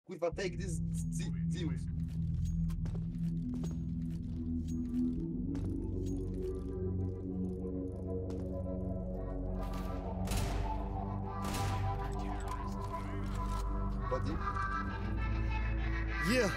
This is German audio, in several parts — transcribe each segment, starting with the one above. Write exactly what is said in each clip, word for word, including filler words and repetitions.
Kurwa, take this, Zeus. Body. Yeah.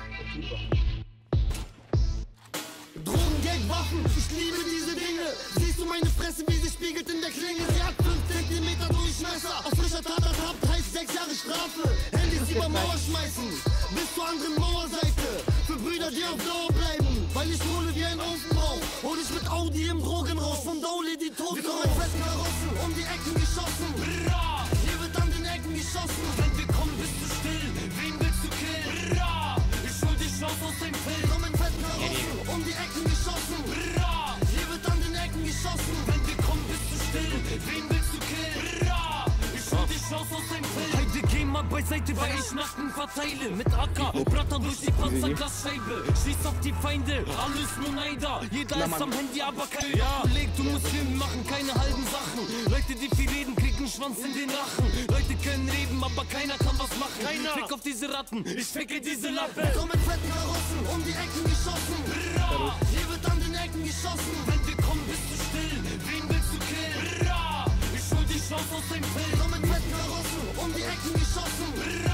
Drogen, Geld, Waffen, ich liebe diese Dinge. Siehst du meine Fresse, wie sie spiegelt in der Klinge? Sie hat fünf Zentimeter Durchmesser. Auf frischer Tat ertappt heißt sechs Jahre Strafe. Handys über Mauer schmeißen, bis zur anderen Mauerseite. Für Brüder, die auf Dauer bleiben, weil ich rolle wie ein Ofenbau. Hol ich mit Audi im Drogenrausch, vom Daule die Toten. Wir kommen mit fetten Karossen, um die Ecken geschossen. Bra! Hier wird an den Ecken geschossen. Wenn wir kommen, bist du still. Wen willst du killen? Bra! Ich hol dich raus aus dem Film. Komm mit fetten Karossen, um die Ecken geschossen. Bra! Hier wird an den Ecken geschossen. Wenn wir kommen, bist du still. Wen willst du killen? Bra! Ich hol dich raus aus dem Film. Heide, geh mal beiseite, weil ich Nacken verteile. Mit A K, Bratter durch die Panzerglasscheibe. Schieß auf die Feinde, alles nur Neider. Jeder ist am Handy, aber keiner. Ja, leg, du musst Film machen, keine halben Sachen. Leute, die viel reden, kriegen Schwanz in den Rachen. Leute können reden, aber keiner kann was machen. Keiner. Fick auf diese Ratten, ich ficke diese Lappen. Komm mit fetten Karossen, um die Ecken geschossen. Bra! Hier wird an den Ecken geschossen. Wenn wir kommen, bist du still. Wen willst du killen? Bra! Ich hol dich raus aus dem Film. Komm mit fetten Karossen, um die Ecken geschossen. Bra!